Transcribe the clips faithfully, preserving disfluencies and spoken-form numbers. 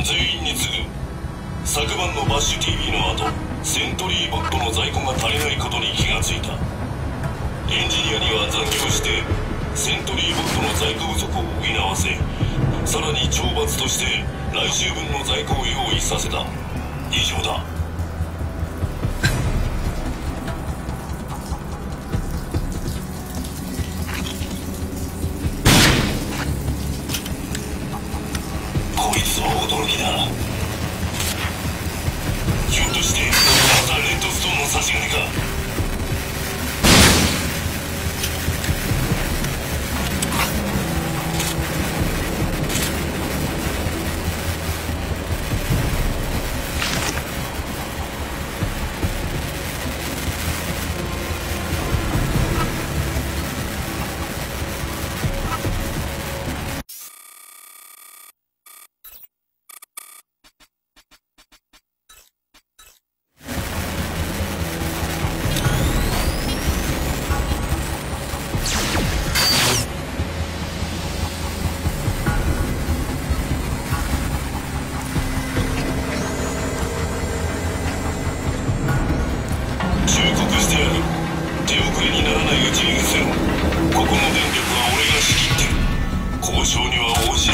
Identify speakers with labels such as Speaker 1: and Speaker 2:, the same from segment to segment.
Speaker 1: 全員に告ぐ。昨晩のバッシュ ティーブイ の後、セントリーボットの在庫が足りないことに気がついた。エンジニアには残業してセントリーボットの在庫不足を補わせ、さらに懲罰として来週分の在庫を用意させた。以上だ。こいつは驚きだ。ひょっとしてまたレッドストーンの差し金か。手遅れにならないうちに失せろ。ここの電力は俺が仕切ってる。交渉には応じない。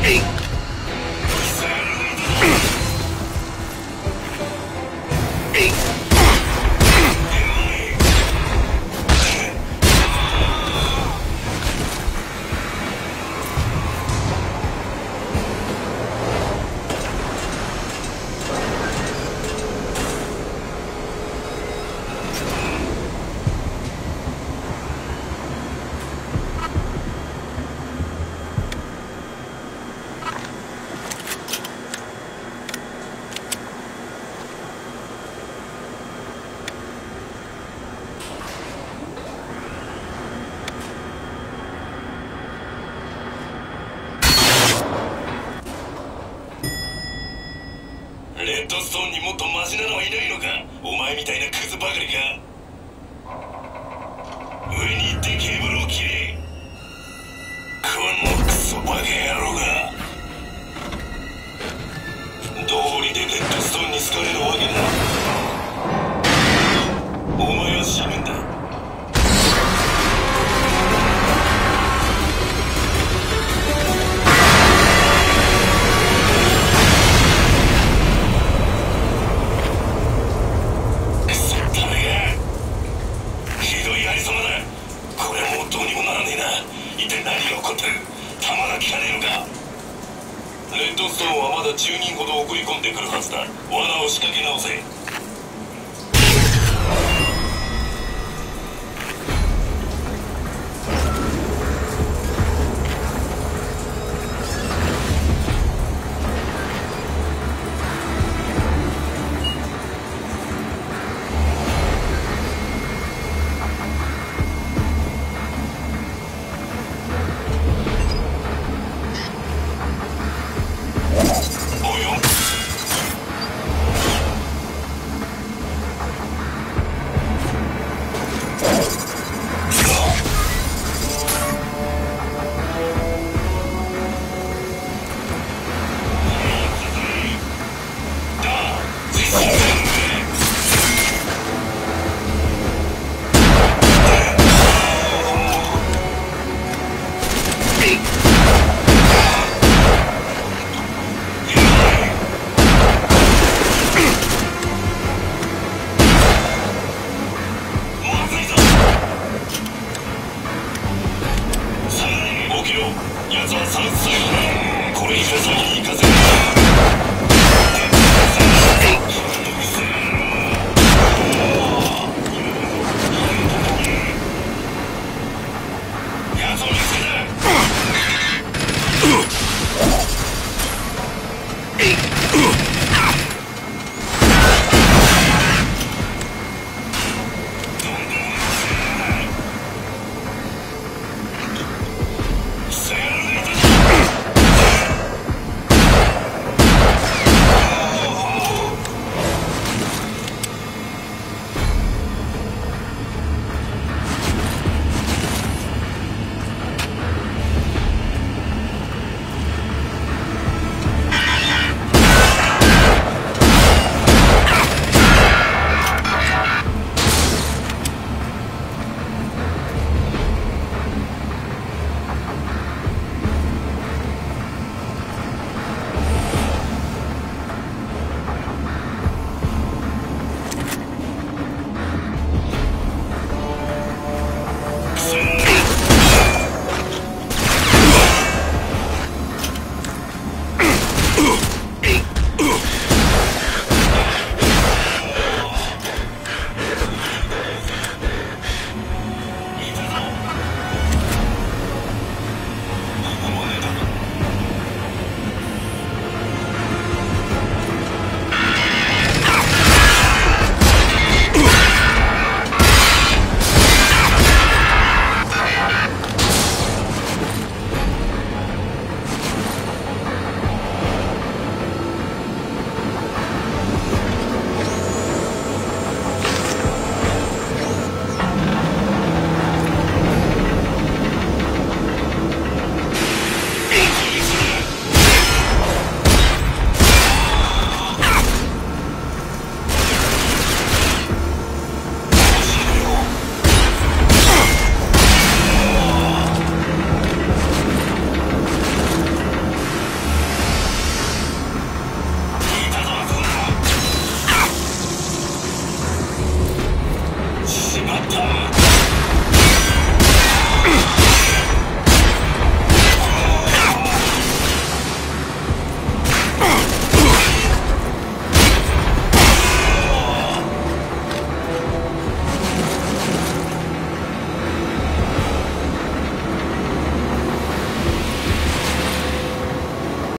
Speaker 1: レッドストーンにもっとマシなのはいないのか。お前みたいなクズばかりか。上に行ってケーブルを切れ。このクソバカ野郎が。どうりでレッドストーンに好かれるわけだ。お前は死ぬんだ。レッドストーンはまだじゅうにんほど送り込んでくるはずだ。罠を仕掛け直せ。奴はさんすう。これ以上先に行かせ